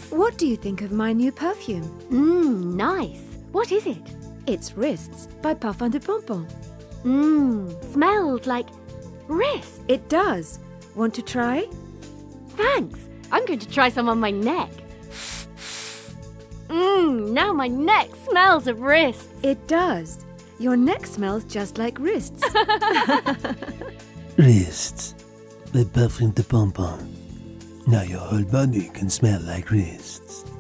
What do you think of my new perfume? Nice. What is it? It's Wrists by Parfum du Pompom. Smells like wrist. It does. Want to try? Thanks. I'm going to try some on my neck. Now my neck smells of wrists. It does. Your neck smells just like wrists. Wrists by Parfum du Pompom. Now your whole body can smell like wrists.